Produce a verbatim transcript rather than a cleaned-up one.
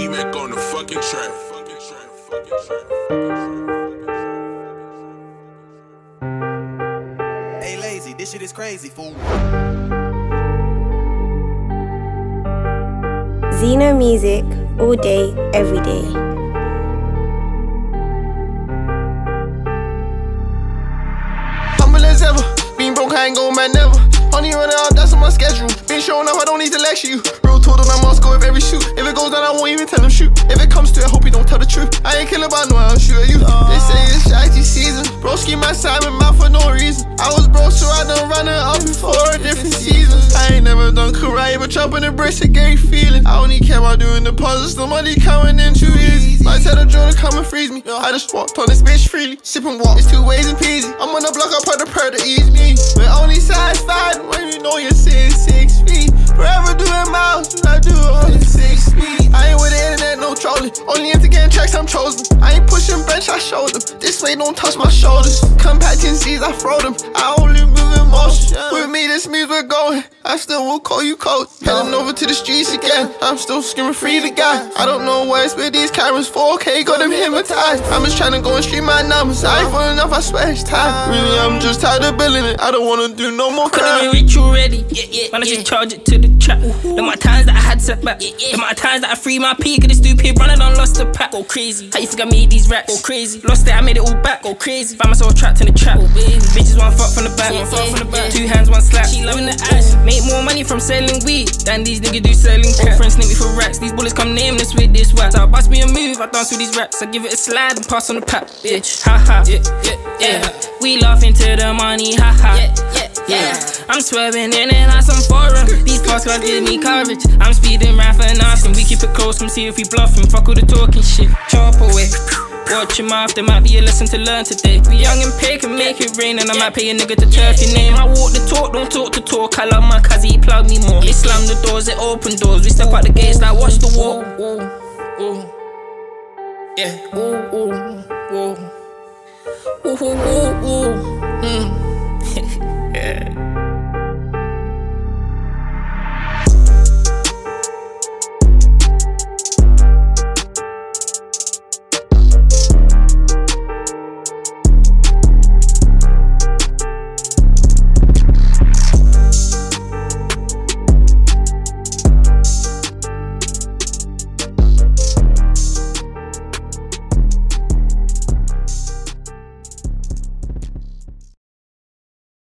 D-Mac on the fucking track. Fucking track. Fucking track. Hey, Lazy, this shit is crazy, fool. Zeno music, all day, every day. Humble as ever, being broke, I ain't go mad never. Only running out, that's on my schedule. Been showing up, I don't need to lecture you. Real told them I must go with every shoot. If it goes down, I won't even tell them shoot. If it comes to it, I hope you don't tell the truth. I ain't kill about no, I'll shoot at you. They say it's shitty season. Broski my side with mouth for no reason. I was broke, so I done running up before different seasons. I ain't never done karate, but chopping the bricks, a gay feeling. I only care about doing deposits, the money coming in too easy. I tell the Joe to come and freeze me. I just walked on this bitch freely. Sipping walk, it's two ways and peasy. I'm on the block, I put the per to ease me. But only satisfied when you know you're six, six feet. Forever doing miles, I do it on the six speed. I ain't with the internet, no trolling. Only into getting tracks, I'm chosen. I ain't pushing bench, I show them. This way don't touch my shoulders. Compacting C's, I throw them. I only move in motion. With me, this means we're going. I still will call you coach. Heading over to the streets again. I'm still screaming free the guy. I don't know why it's with these cameras. four K got them hypnotized. I'm just trying to go and stream my numbers. I ain't falling enough, I swear it's time. Really, I'm just tired of building it. I don't wanna do no more crime. Could've been rich already. Yeah, yeah, Man, I just charge it to the trap. The amount of times that I had setback. Yeah, yeah. The amount of times that I free my peak of the stupid running on lost the pack. Go crazy. How you think I made these raps? Go crazy. Lost it, I made it all back. Go crazy. Found myself trapped in the trap. Oh, baby. Bitches one fuck from the back. Yeah, one fuck from the back. Two hands, one slap. She loving the ass. Make more money from selling weed than these niggas do selling crack. Friends snippy for racks. These bullets come nameless with this wax. So I bust me a move, I dance with these raps. I give it a slide and pass on the pack. Bitch, ha ha. Yeah, yeah, yeah. We laughing to the money, ha ha. Yeah, yeah, yeah. I'm swerving in and out some forum. These cars can't give me coverage. I'm speeding round for nothing. We keep it close, come see if we bluffing. Fuck all the talking shit. Chop away. Watch your mouth, there might be a lesson to learn today. We young and pay can make it rain, and I might pay a nigga to turf your name. I walk the talk, don't talk the talk. I love my cuz he plug me more. They slam the doors, they open doors. We step out the gates like watch the walk. Ooh, ooh, yeah. Ooh, ooh, ooh, ooh, ooh, ooh, ooh. Mm. Yeah.